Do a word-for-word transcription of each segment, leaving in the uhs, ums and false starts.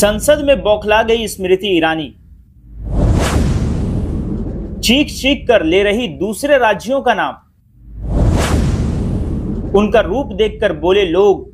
संसद में बौखला गई स्मृति ईरानी। चीख चीख कर ले रही दूसरे राज्यों का नाम। उनका रूप देखकर बोले लोग,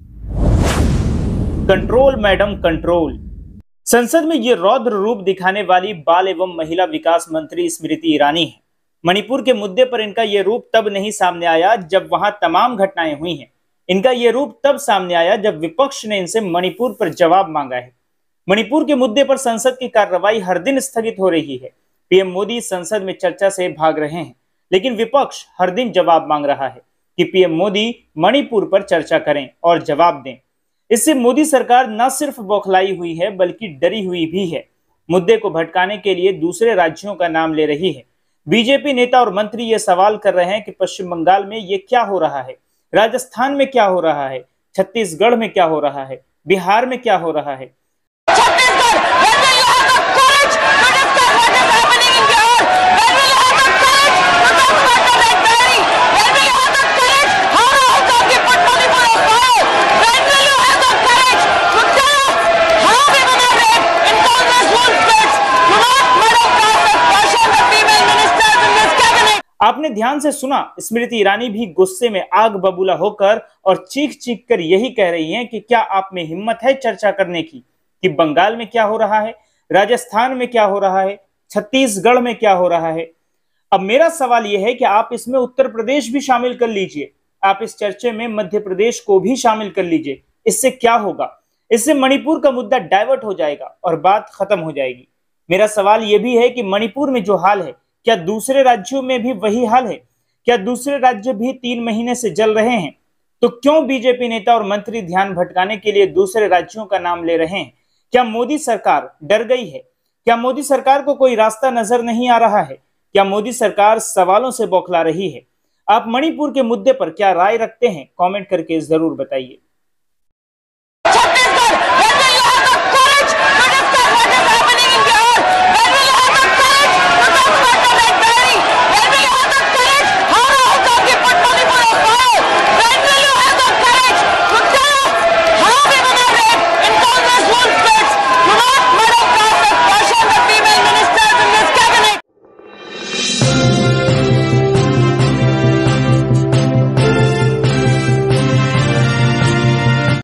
कंट्रोल मैडम कंट्रोल। संसद में ये रौद्र रूप दिखाने वाली बाल एवं महिला विकास मंत्री स्मृति ईरानी है। मणिपुर के मुद्दे पर इनका यह रूप तब नहीं सामने आया जब वहां तमाम घटनाएं हुई हैं। इनका यह रूप तब सामने आया जब विपक्ष ने इनसे मणिपुर पर जवाब मांगा है। मणिपुर के मुद्दे पर संसद की कार्रवाई हर दिन स्थगित हो रही है। पीएम मोदी संसद में चर्चा से भाग रहे हैं, लेकिन विपक्ष हर दिन जवाब मांग रहा है कि पीएम मोदी मणिपुर पर चर्चा करें और जवाब दें। इससे मोदी सरकार न सिर्फ बौखलाई हुई है बल्कि डरी हुई भी है। मुद्दे को भटकाने के लिए दूसरे राज्यों का नाम ले रही है। बीजेपी नेता और मंत्री ये सवाल कर रहे हैं कि पश्चिम बंगाल में ये क्या हो रहा है, राजस्थान में क्या हो रहा है, छत्तीसगढ़ में क्या हो रहा है, बिहार में क्या हो रहा है। आपने ध्यान से सुना, स्मृति ईरानी भी गुस्से में आग बबूला होकर और चीख चीख कर यही कह रही हैं कि क्या आप में हिम्मत है चर्चा करने की कि बंगाल में क्या हो रहा है, राजस्थान में क्या हो रहा है, छत्तीसगढ़ में क्या हो रहा है। अब मेरा सवाल यह है कि आप इसमें उत्तर प्रदेश भी शामिल कर लीजिए, आप इस चर्चे में मध्य प्रदेश को भी शामिल कर लीजिए। इससे क्या होगा? इससे मणिपुर का मुद्दा डाइवर्ट हो जाएगा और बात खत्म हो जाएगी। मेरा सवाल यह भी है कि मणिपुर में जो हाल है, क्या दूसरे राज्यों में भी वही हाल है? क्या दूसरे राज्य भी तीन महीने से जल रहे हैं? तो क्यों बीजेपी नेता और मंत्री ध्यान भटकाने के लिए दूसरे राज्यों का नाम ले रहे हैं? क्या मोदी सरकार डर गई है? क्या मोदी सरकार को कोई रास्ता नजर नहीं आ रहा है? क्या मोदी सरकार सवालों से बौखला रही है? आप मणिपुर के मुद्दे पर क्या राय रखते हैं? कमेंट करके जरूर बताइए।